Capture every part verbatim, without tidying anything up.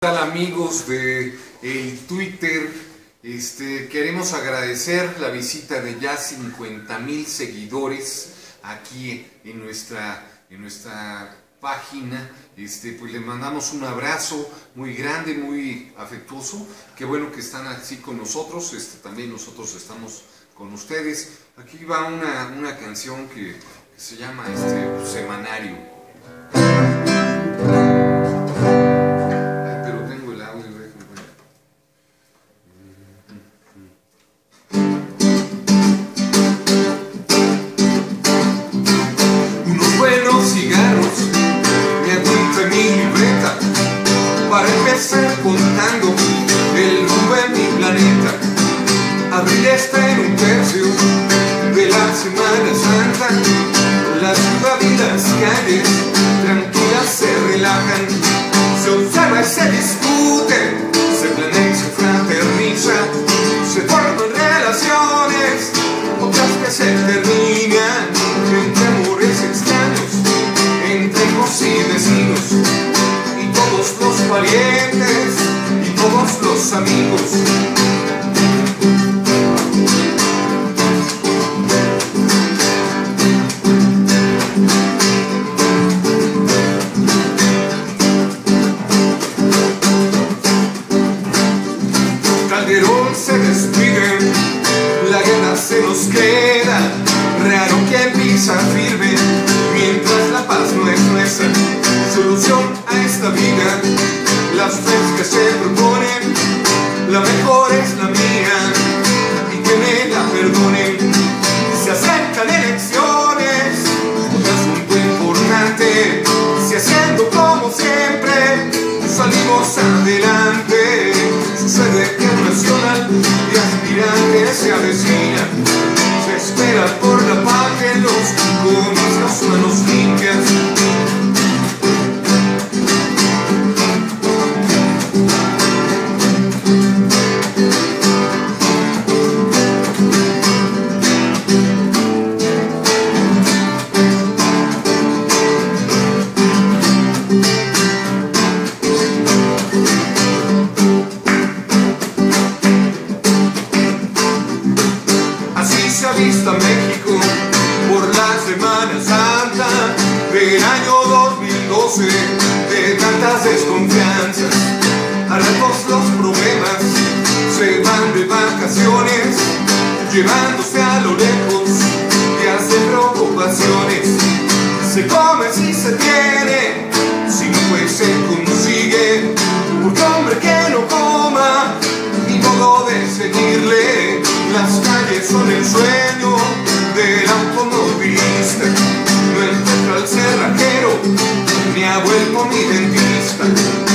Hola amigos de el Twitter, este, queremos agradecer la visita de ya cincuenta mil seguidores aquí en nuestra, en nuestra página. Este, pues les mandamos un abrazo muy grande, muy afectuoso. Qué bueno que están así con nosotros, este, también nosotros estamos con ustedes. Aquí va una, una canción que, que se llama este, Semanario. Para empezar contando el rumbo en mi planeta. Abril está en un tercio de la Semana Santa. La ciudad y las calles tranquilas se relajan. Se observa y se discute, se planea y se fraterniza. Se forman relaciones, otras que se terminan. Entre amores extraños, entre hijos y vecinos, todos los parientes y todos los amigos. Calderón se despide, la guerra se nos queda. Raro que pisa firme mientras la paz no es nuestra. Solución a esta vida, las tres que se proponen, la mejor es la mía y que me la perdonen. Se acercan elecciones, un asunto importante. Si haciendo como siempre salimos adelante, sucede que un nacional y aspirante se avecina. Se espera por la paz de los con las manos limpias. Vista México por la Semana Santa del año dos mil doce, de tantas desconfianzas. A ratos los problemas se van de vacaciones, llevándose a lo lejos días de preocupaciones. Se come si se tiene, si no pues se consigue, porque hombre que no coma, ni modo de seguirle. Las calles son el sueño del automovilista. No encuentro al cerrajero, ni ha vuelto mi dentista.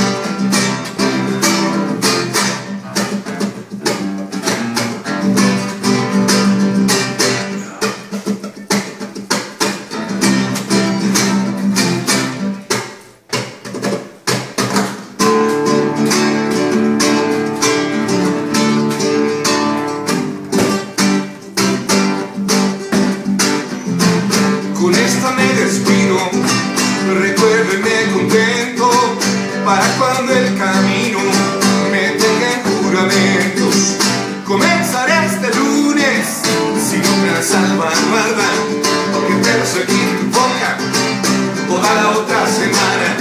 Con esta me despido, recuérdeme contento, para cuando el camino me tenga en juramentos. Comenzaré este lunes, sin una salvaguarda, que perseguir tu boca toda la otra semana.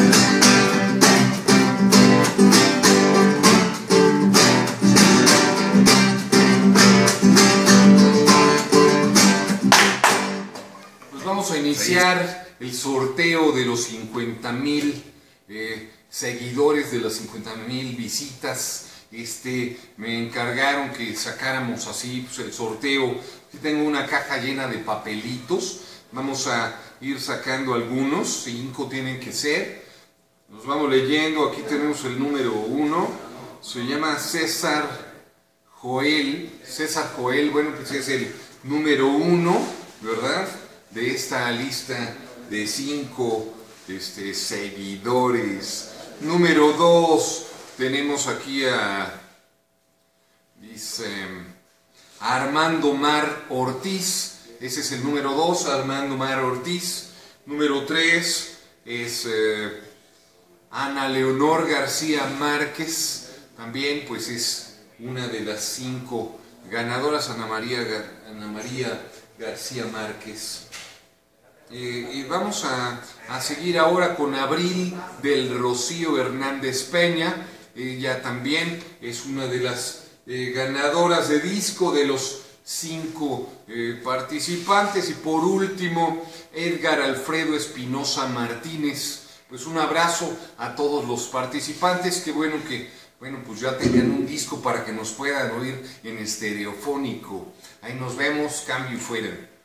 Vamos a iniciar el sorteo de los cincuenta mil eh, seguidores, de las cincuenta mil visitas. Este, me encargaron que sacáramos así pues, el sorteo. Aquí tengo una caja llena de papelitos. Vamos a ir sacando algunos, cinco tienen que ser. Los vamos leyendo. Aquí tenemos el número uno. Se llama César Joel. César Joel, bueno, pues es el número uno, ¿verdad?, de esta lista de cinco este, seguidores. Número dos, tenemos aquí a, dice, a Armando Mar Ortiz. Ese es el número dos, Armando Mar Ortiz. Número tres es eh, Ana Leonor García Márquez, también pues es una de las cinco ganadoras, Ana María, Ana María García Márquez. Eh, y vamos a, a seguir ahora con Abril del Rocío Hernández Peña. Ella también es una de las eh, ganadoras de disco de los cinco eh, participantes. Y por último, Edgar Alfredo Espinosa Martínez. Pues un abrazo a todos los participantes. Qué bueno que bueno, pues ya tengan un disco para que nos puedan oír en estereofónico. Ahí nos vemos, cambio y fuera.